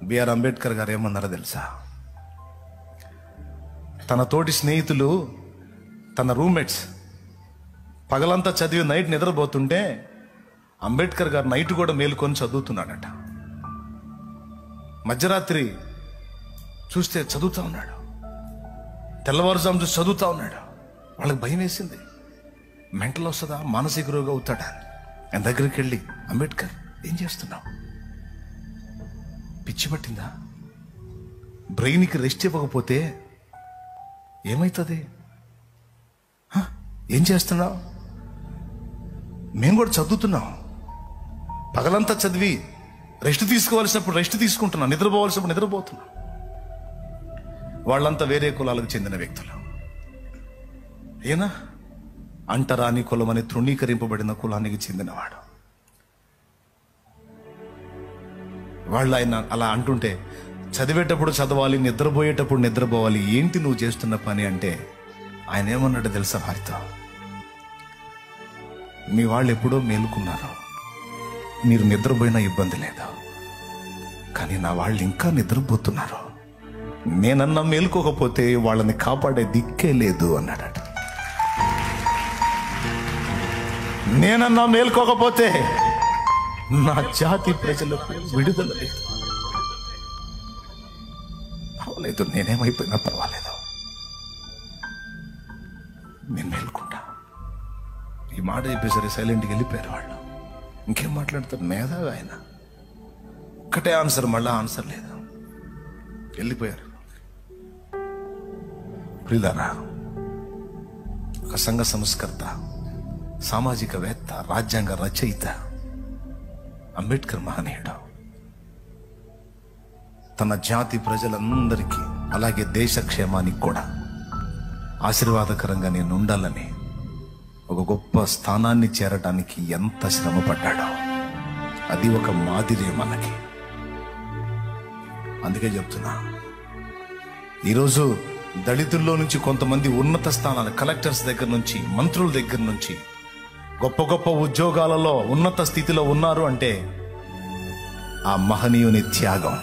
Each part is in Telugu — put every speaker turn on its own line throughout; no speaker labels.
బిఆర్ అంబేద్కర్ గారు ఏమన్నారో తెలుసా? తన తోటి స్నేహితులు, తన రూమ్మేట్స్ పగలంతా చదివి నైట్ నిద్రపోతుంటే అంబేద్కర్ గారు నైట్ కూడా మేలుకొని చదువుతున్నాడట. మధ్యరాత్రి చూస్తే చదువుతా ఉన్నాడు, తెల్లవారుజాము చూసి చదువుతా ఉన్నాడు. వాళ్ళకి భయం వేసింది, మెంటల్ వస్తుందా, మానసిక రోగి అవుతాడా. ఆయన దగ్గరికి వెళ్ళి, అంబేద్కర్ ఏం చేస్తున్నావు, పిచ్చి పట్టిందా, బ్రెయిన్కి రెస్ట్ ఇవ్వకపోతే ఏమవుతుంది, ఏం చేస్తున్నావు, మేము కూడా చదువుతున్నాం, పగలంతా చదివి రెస్ట్ తీసుకోవాల్సినప్పుడు రెస్ట్ తీసుకుంటున్నాం, నిద్రపోవాల్సినప్పుడు నిద్రపోతున్నాం. వాళ్ళంతా వేరే కులాలకు చెందిన వ్యక్తులు. ఈయన అంటరాని కులమని తృణీకరింపబడిన కులానికి చెందినవాడు. వాళ్ళు ఆయన అలా అంటుంటే, చదివేటప్పుడు చదవాలి, నిద్రపోయేటప్పుడు నిద్రపోవాలి, ఏంటి నువ్వు చేస్తున్న పని అంటే ఆయన ఏమన్నాడు తెలుసా వారితో? మీ వాళ్ళు ఎప్పుడో మేలుకున్నారు, మీరు నిద్రపోయినా ఇబ్బంది లేదు, కానీ నా వాళ్ళు ఇంకా నిద్రపోతున్నారు, నేనన్నా మేలుకోకపోతే వాళ్ళని కాపాడే దిక్కే లేదు అన్నాడట. నేనన్నా మేలుకోకపోతే నా జాతి ప్రజలకు విడుదల లేదు. పర్వాలేదు, నేనేమైపోయినా పర్వాలేదు, నేను మేలుకుంటా. ఈ మాట చెప్పేసరి సైలెంట్కి వెళ్ళిపోయారు వాళ్ళు. ఇంకేం మాట్లాడతారు, మేధావి ఆయన. ఒక్కటే ఆన్సర్, మళ్ళా ఆన్సర్ లేదు, వెళ్ళిపోయారు. ప్రియులారా, ఒక సంఘ సంస్కర్త, సామాజికవేత్త, రాజ్యాంగ రచయిత అంబేద్కర్ మహనీయుడు. తన జాతి ప్రజలందరికీ, అలాగే దేశ క్షేమానికి కూడా ఆశీర్వాదకరంగా నేను ఉండాలని ఒక గొప్ప స్థానాన్ని చేరడానికి ఎంత శ్రమ పడ్డాడో అది ఒక మాదిరే మనకి. అందుకే చెప్తున్నా, ఈరోజు దళితుల్లో నుంచి కొంతమంది ఉన్నత స్థానాలు, కలెక్టర్స్ దగ్గర నుంచి, మంత్రుల దగ్గర నుంచి, గొప్ప గొప్ప ఉద్యోగాలలో ఉన్నత స్థితిలో ఉన్నారు అంటే ఆ మహనీయుని త్యాగం.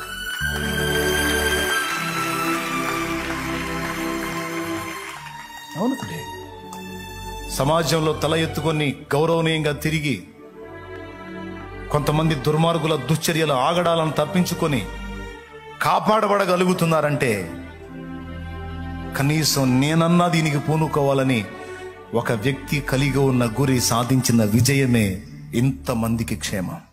అవునండి, సమాజంలో తల ఎత్తుకొని గౌరవనీయంగా తిరిగి కొంతమంది దుర్మార్గుల దుశ్చర్యల ఆగడాలను తప్పించుకొని కాపాడబడగలుగుతున్నారంటే కనీసం నేనన్నా దీనికి పూనుకోవాలని ఒక వ్యక్తి కలిగి ఉన్న గురి సాధించిన విజయమే ఇంతమందికి క్షేమం.